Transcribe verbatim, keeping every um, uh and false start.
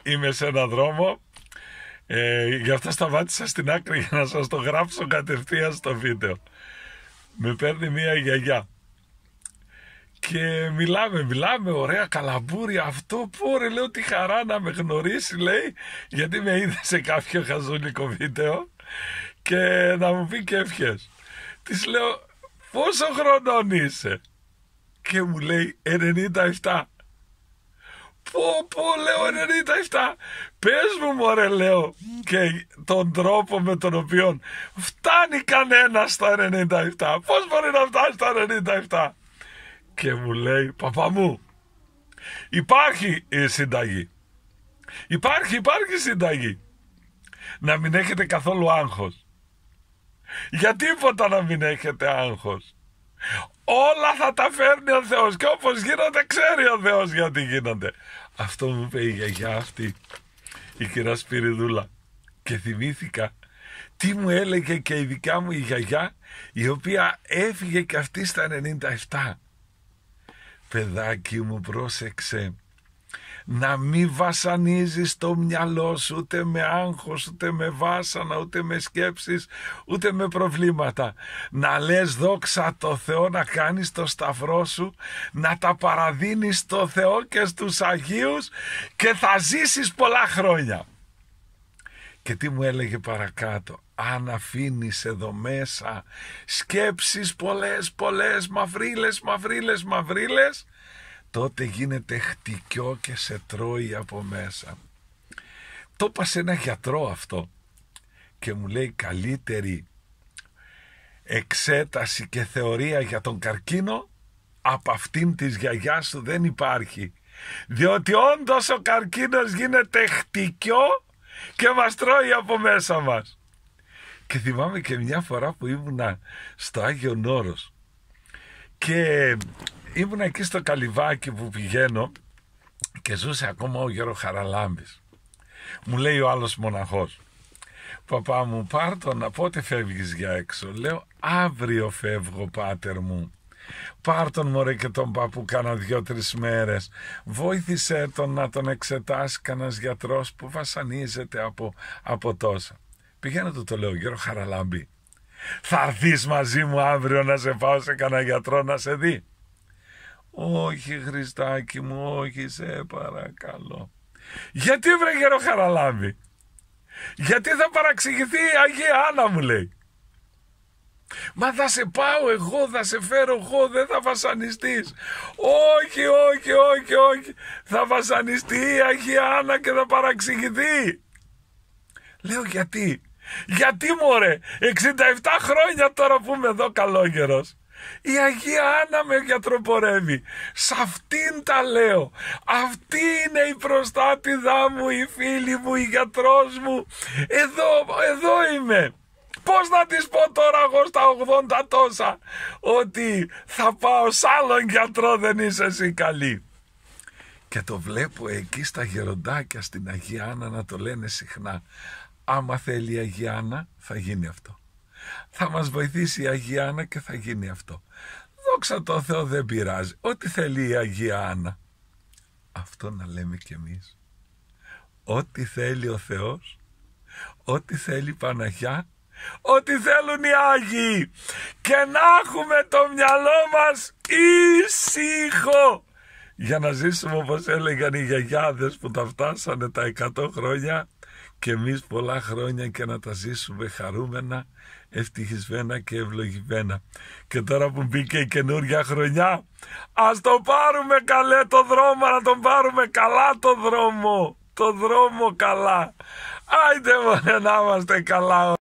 είμαι σε έναν δρόμο, ε, γι' αυτό σταμάτησα στην άκρη για να σας το γράψω κατευθείαν στο βίντεο. Με παίρνει μία γιαγιά και μιλάμε, μιλάμε, ωραία καλαμπούρια, αυτό πω ρε, λέω, τι χαρά να με γνωρίσει, λέει, γιατί με είδε σε κάποιο χαζούλικο βίντεο και να μου πει και ευχές. Της λέω, πόσο χρονών είσαι? Και μου λέει ενενήντα επτά. Πω πω, λέω, ενενήντα επτά. Πες μου μωρέ, λέω, και τον τρόπο με τον οποίο φτάνει κανένα στα ενενήντα επτά. Πώς μπορεί να φτάσει στα ενενήντα επτά? Και μου λέει, παπά μου, υπάρχει η συνταγή. Υπάρχει, υπάρχει συνταγή. Να μην έχετε καθόλου άγχος. Για τίποτα να μην έχετε άγχος. Όλα θα τα φέρνει ο Θεός και όπως γίνονται ξέρει ο Θεός γιατί γίνονται. Αυτό μου είπε η γιαγιά αυτή, η κυρία Σπυριδούλα. Και θυμήθηκα τι μου έλεγε και η δικιά μου η γιαγιά, η οποία έφυγε και αυτή στα ενενήντα επτά. Παιδάκι μου, πρόσεξε να μην βασανίζεις το μυαλό σου ούτε με άγχος, ούτε με βάσανα, ούτε με σκέψεις, ούτε με προβλήματα. Να λες δόξα τω Θεώ, να κάνεις το σταυρό σου, να τα παραδίνεις στο Θεό και στους Αγίους και θα ζήσεις πολλά χρόνια. Και τι μου έλεγε παρακάτω? Αν αφήνεις εδώ μέσα σκέψεις πολλές, πολλές, μαυρίλες, μαυρίλες, μαυρίλες, τότε γίνεται χτυκιό και σε τρώει από μέσα. Το είπα σε ένα γιατρό αυτό και μου λέει, καλύτερη εξέταση και θεωρία για τον καρκίνο από αυτήν της γιαγιάς σου δεν υπάρχει, διότι όντως ο καρκίνος γίνεται χτυκιό και μας τρώει από μέσα μας. Και θυμάμαι και μια φορά που ήμουνα στο Άγιον Όρος και ήμουνα εκεί στο Καλυβάκι που πηγαίνω και ζούσε ακόμα ο Γιώργο Χαραλάμπης. Μου λέει ο άλλος μοναχός, παπά μου, πάρ' τον, πότε φεύγεις για έξω? Λέω, αύριο φεύγω, πάτερ μου. Πάρ' τον μωρέ και τον παππού κάνα δυο-τρεις μέρες. Βόηθησέ τον να τον εξετάσει κανένας γιατρός που βασανίζεται από, από τόσα. Πηγαίνω του το λέω, Γιώργο Χαραλάμπη, θα έρθεις μαζί μου αύριο να σε πάω σε κανένα γιατρό να σε δει? Όχι Χριστάκι μου, όχι, σε παρακαλώ. Γιατί βρε Γιώργο Χαραλάμπη? Γιατί θα παραξηγηθεί η Αγία Άννα, μου λέει. Μα θα σε πάω εγώ, θα σε φέρω εγώ, δεν θα βασανιστείς. Όχι, όχι, όχι, όχι. Θα βασανιστεί η Αγία Άννα και θα παραξηγηθεί. Λέω, γιατί? Γιατί μωρέ, εξήντα επτά χρόνια τώρα που είμαι εδώ καλόγερος, η Αγία Άννα με γιατροπορεύει. Σ' αυτήν τα λέω. Αυτή είναι η προστάτηδά μου, η φίλη μου, η γιατρός μου. Εδώ, εδώ είμαι. Πώς να της πω τώρα εγώ στα ογδόντα τόσα ότι θα πάω σ' άλλον γιατρό, δεν είσαι εσύ καλή? Και το βλέπω εκεί στα γεροντάκια στην Αγία Άννα να το λένε συχνά. Άμα θέλει η Αγία Άννα θα γίνει αυτό. Θα μας βοηθήσει η Αγία Άννα και θα γίνει αυτό. Δόξα τω Θεώ, δεν πειράζει. Ό,τι θέλει η Αγία Άννα. Αυτό να λέμε κι εμείς. Ό,τι θέλει ο Θεός, ό,τι θέλει η Παναγιά, ό,τι θέλουν οι Άγιοι. Και να έχουμε το μυαλό μας ήσυχο για να ζήσουμε όπως έλεγαν οι γιαγιάδες που τα φτάσανε τα εκατό χρόνια και εμείς πολλά χρόνια και να τα ζήσουμε χαρούμενα, ευτυχισμένα και ευλογημένα. Και τώρα που μπήκε η καινούργια χρονιά, ας το πάρουμε καλέ το δρόμο, να τον πάρουμε καλά το δρόμο, το δρόμο καλά. Άιντε μωρέ να είμαστε καλά.